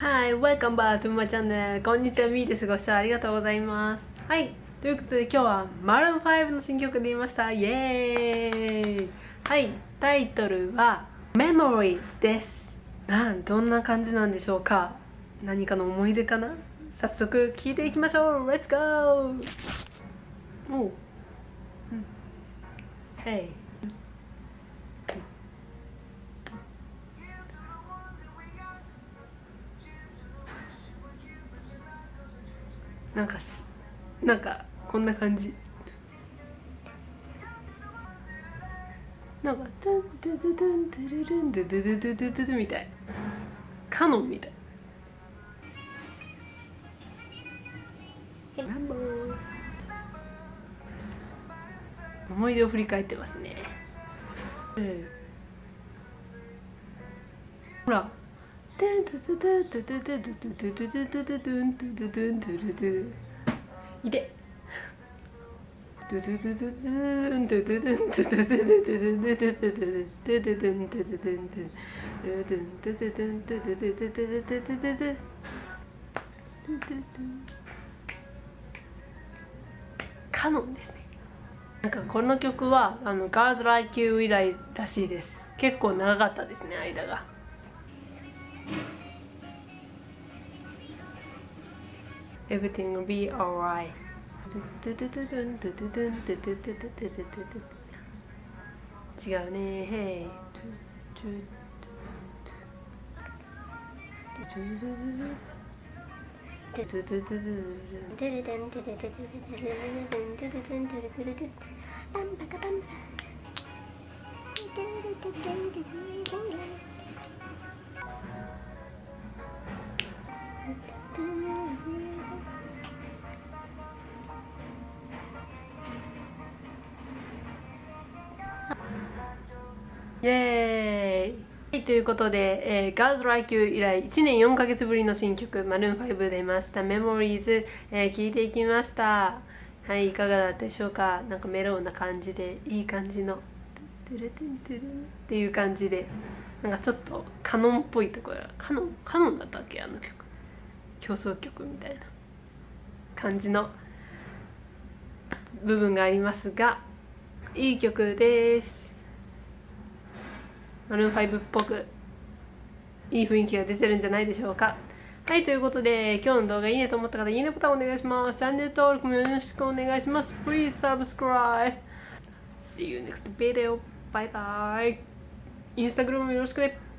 Hi, welcome back to my channel. こんにちは、みーです。ご視聴ありがとうございます。はい、ということで今日はマルーン5の新曲で言いました。イエーイ。はい、タイトルは Memories です。どんな感じなんでしょうか。何かの思い出かな。早速聞いていきましょう。 Let's go。 おう、Hey。なんかこんな感じ。なんかトゥントゥトゥトゥントゥルルンドゥドゥドゥドゥドゥドゥみたい。カノンみたい。思い出を振り返ってますね。ほら。いで。カノンですね。なんかこの曲はGirls Like You 以来らしいです。結構長かったですね、間が。Everything will be alright。違うね。Hey。イエーイ。ということで、Girls Like You 以来1年4ヶ月ぶりの新曲、マルーン5出ました Memories、聴いていきました。はい、いかがだったでしょうか。なんかメロウな感じで、いい感じのトゥルトゥントゥルンっていう感じで、なんかちょっとカノンっぽいところ、カノンだったっけ、あの曲。競争曲みたいな感じの部分がありますが、いい曲です。マルーン5っぽくいい雰囲気が出てるんじゃないでしょうか。はい、ということで今日の動画いいねと思った方、いいねボタンお願いします。チャンネル登録もよろしくお願いします。Please subscribe. See you next video. Bye bye. インスタグラムもよろしくね。